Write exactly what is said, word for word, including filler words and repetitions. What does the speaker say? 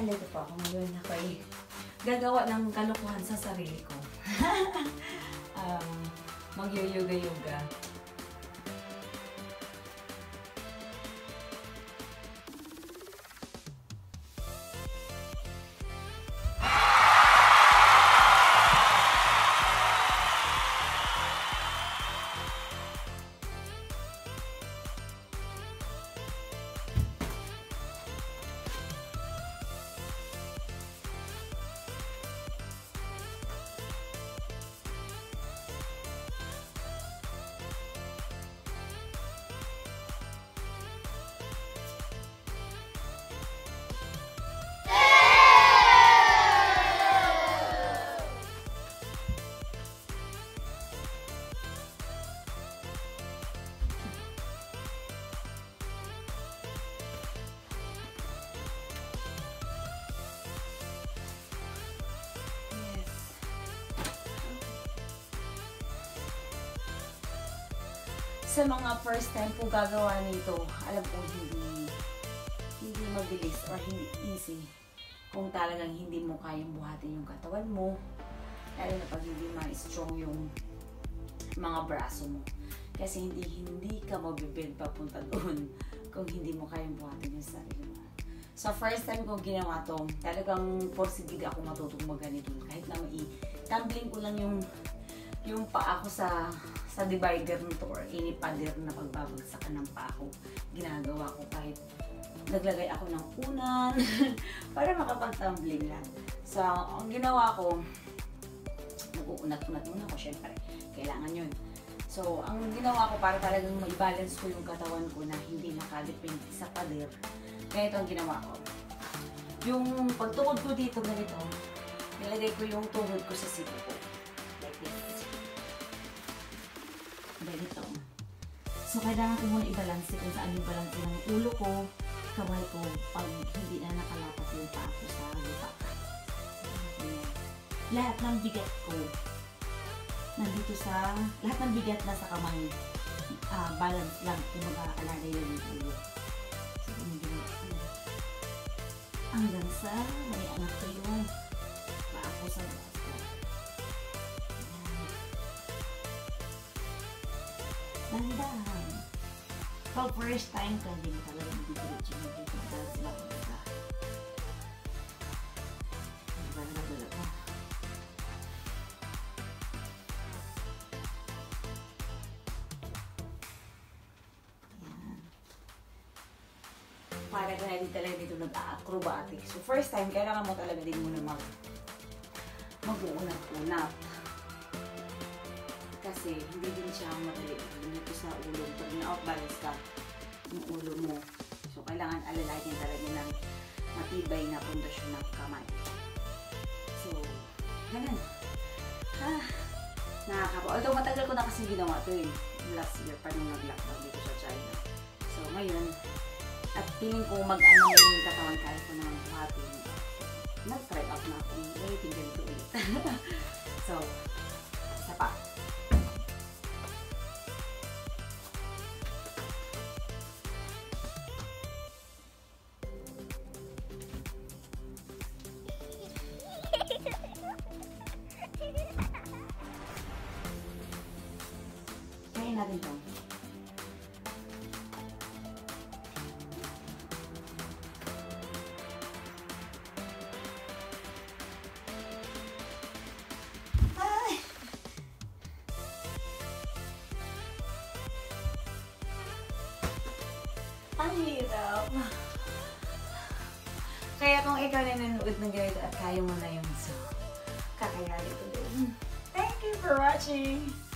Nandito po ako ngayon. Ako ay gagawa ng kalokohan sa sarili ko. um, Mag-yoga-yoga. Sa mga first time po gagawa nito, alam ko hindi hindi mabilis or hindi easy kung talagang hindi mo kayang buhatin yung katawan mo, lalo na pag hindi ma-strong yung mga braso mo. Kasi hindi hindi ka mabibuild papunta doon kung hindi mo kayang buhatin yung sarili mo. So first time ko ginawa to, talagang porsigiga ako matutong maganito. Kahit na mai-tumbling ko lang yung yung paa ko sa sa divider nito or any pader na pagbabagsakan ng paa ko, ginagawa ko kahit naglagay ako ng unan para makapag-tumbling lang. So, ang ginawa ko, nag-uunat-unat muna ako, syempre, kailangan yun. So, ang ginawa ko para talagang ma-balance ko yung katawan ko na hindi nakadepende sa pader, ganito ang ginawa ko. Yung pagtukod ko dito, ganito, nilagay ko yung tuhod ko sa siko ko. Like this. Ganito. So, kailangan ko muna i-balance kung saan yung balance ng ulo ko, kamay ko, pag hindi na nakalapat yung paa ko sa lupa. Lahat ng bigat ko, nandito sa, lahat ng bigat na sa kamay, uh, balance lang kung mag-aalalay yung ulo. So, hanggang sa may anak ko yung paa ko sa lupa. Dandahan. Pag first time ka, hindi mo talaga magdidiretso mo dito. Dahil sila ko nila. Diba na nagulap mo? Ayan. Para ka na din talaga dito nag-acrobatic. So first time, kailangan mo talaga din muna mag mag-uunat-unat. Kasi hindi din siya madali dito sa ulo. Pag na-off-balance ka yung ulo mo. So, kailangan alalahin talaga ng matibay na pundasyon ng kamay. So, ganun. Ah, nakakapa. Although matagal ko na kasi ginawa ito eh. Last year pa nung nag-lockdown dito sa China. So, ngayon, at feeling ko mag-ano na yung katawan kaya ko naman buhatin. Nag-try out na akong waiting ganito ulit. So, isa pa. Kaya natin ito. Ay! Ang hirap. Kaya kung ikaw na nanonood ng ganito at kaya mo na yun, so kakayanin ko din. Thank you for watching!